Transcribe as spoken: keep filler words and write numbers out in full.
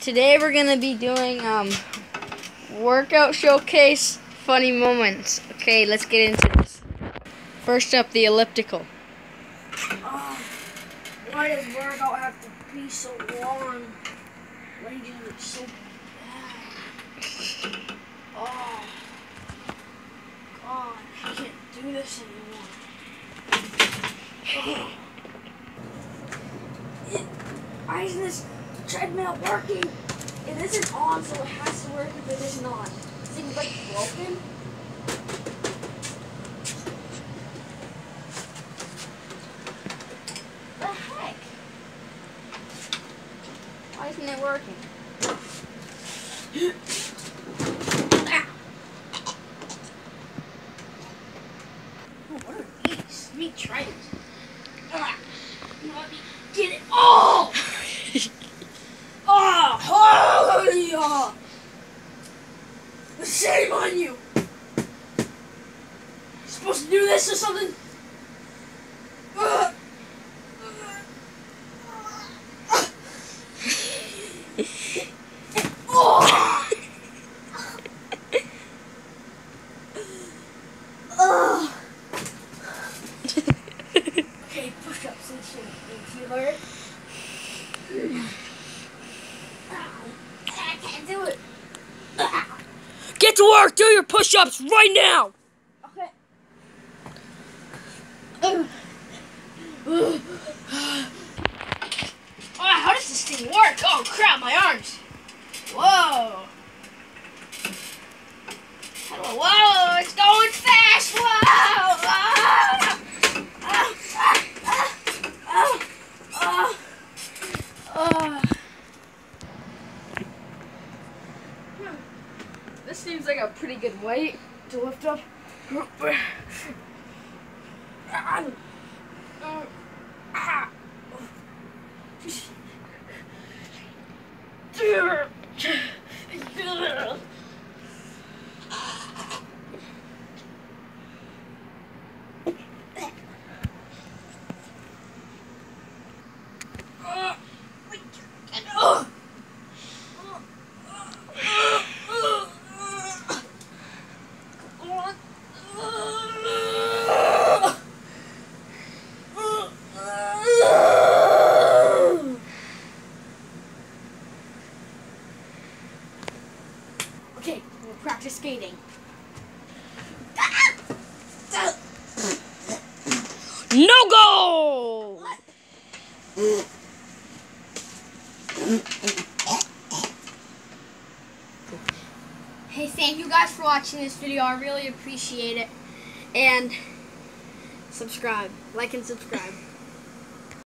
Today we're gonna be doing um workout showcase funny moments. Okay, let's get into this. First up, the elliptical. Oh, why does workout have to be so long? Why do you do it so bad? Oh, God, I can't do this anymore. Oh. It, why isn't this treadmill working? It isn't on, so it has to work if it is not. Is it like broken? The heck? Why isn't it working? Oh, what are these? Let me try it. Ah, let me get it. Oh! Ah! Oh! Yeah. Shame on you! You're supposed to do this or something? Ah. Oh! Oh! Okay, push ups and shit. If you learn. I can't do it. Get to work! Do your push-ups right now! Okay. Oh, how does this thing work? Oh crap, my arms. Whoa. Whoa, it's going fast. Whoa. Ah. Ah, ah, ah, ah, ah. Hmm. This seems like a pretty good weight to lift up. Ah. Ah. Okay, we'll practice skating. No go! Hey, thank you guys for watching this video. I really appreciate it. And subscribe. Like and subscribe.